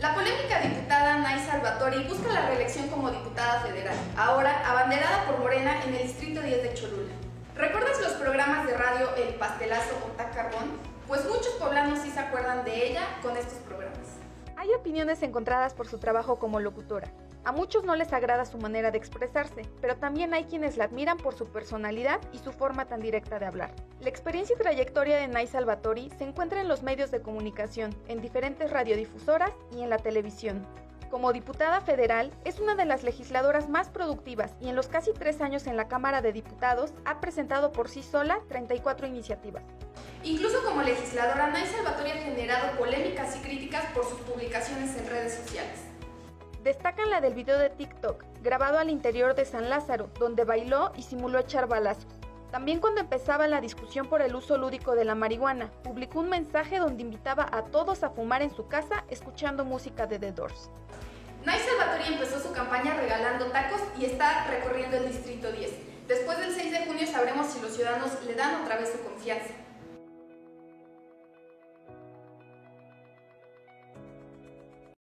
La polémica diputada Nay Salvatori busca la reelección como diputada federal, ahora abanderada por Morena en el Distrito 10 de Cholula. ¿Recuerdas los programas de radio El Pastelazo o Ta Carbón? Pues muchos poblanos sí se acuerdan de ella con estos programas. Hay opiniones encontradas por su trabajo como locutora. A muchos no les agrada su manera de expresarse, pero también hay quienes la admiran por su personalidad y su forma tan directa de hablar. La experiencia y trayectoria de Nay Salvatori se encuentra en los medios de comunicación, en diferentes radiodifusoras y en la televisión. Como diputada federal, es una de las legisladoras más productivas y en los casi 3 años en la Cámara de Diputados ha presentado por sí sola 34 iniciativas. Incluso como legisladora, Nay Salvatori ha generado polémicas y críticas por sus publicaciones en redes sociales. Destacan la del video de TikTok, grabado al interior de San Lázaro, donde bailó y simuló echar balazos. También cuando empezaba la discusión por el uso lúdico de la marihuana, publicó un mensaje donde invitaba a todos a fumar en su casa escuchando música de The Doors. Nay Salvatori empezó su campaña regalando tacos y está recorriendo el Distrito 10. Después del 6 de junio sabremos si los ciudadanos le dan otra vez su confianza.